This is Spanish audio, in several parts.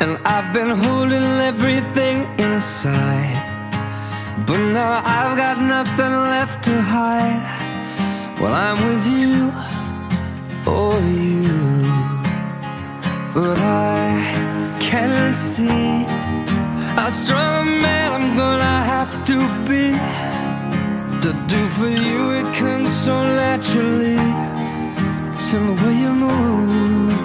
And I've been holding everything inside, but now I've got nothing left to hide. Well, I'm with you, oh you, but I can't see how strong a man I'm gonna have to be to do for you. It comes so naturally, it's in the way you move.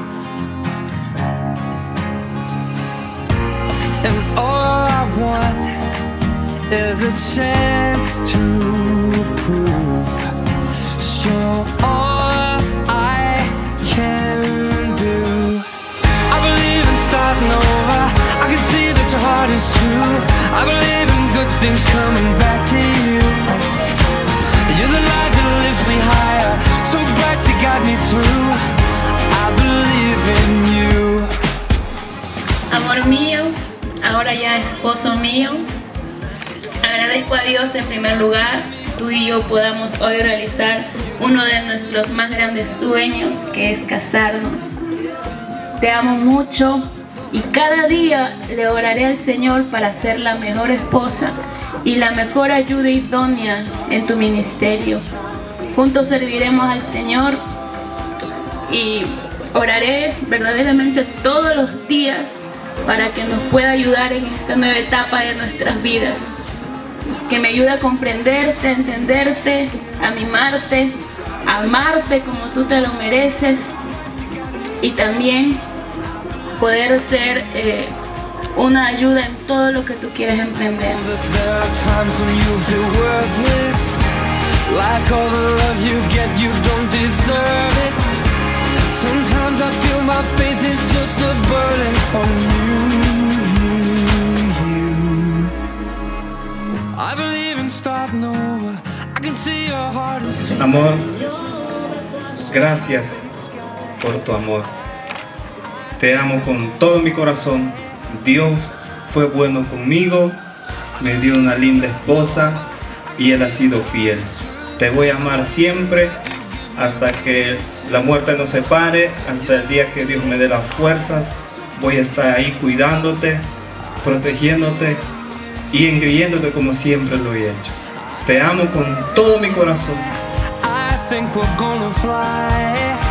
And all I want is a chance to prove, show all I can do. I believe in starting over, I can see that your heart is true. I believe in good things coming back to you. You're the light that lifts me higher, so bright to guide me through. I believe in you. Amor mío, ahora ya esposo mío, agradezco a Dios en primer lugar, tú y yo podamos hoy realizar uno de nuestros más grandes sueños, que es casarnos. Te amo mucho y cada día le oraré al Señor para ser la mejor esposa y la mejor ayuda idónea en tu ministerio. Juntos serviremos al Señor y oraré verdaderamente todos los días para que nos pueda ayudar en esta nueva etapa de nuestras vidas. Que me ayude a comprenderte, a entenderte, a mimarte, a amarte como tú te lo mereces y también poder ser una ayuda en todo lo que tú quieres emprender. Sometimes I feel my faith is just a burden on you. I believe in starting over. I can see your heart is... Amor, gracias por tu amor. Te amo con todo mi corazón. Dios fue bueno conmigo, me dio una linda esposa y Él ha sido fiel. Te voy a amar siempre hasta que la muerte nos separe, hasta el día que Dios me dé las fuerzas. Voy a estar ahí cuidándote, protegiéndote y engriéndote como siempre lo he hecho. Te amo con todo mi corazón. I think we're gonna fly.